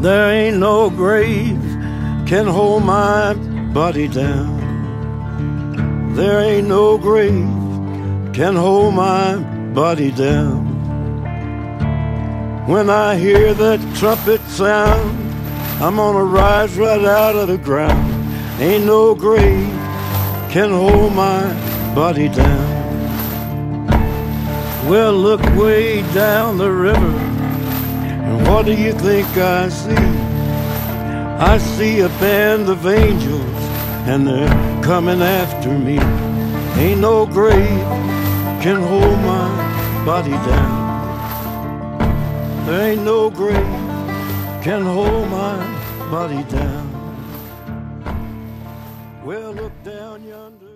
There ain't no grave can hold my body down. There ain't no grave can hold my body down. When I hear that trumpet sound, I'm gonna rise right out of the ground. Ain't no grave can hold my body down. Well, look way down the river, and what do you think I see? I see a band of angels, and they're coming after me. Ain't no grave can hold my body down. There ain't no grave can hold my body down. Well, look down yonder.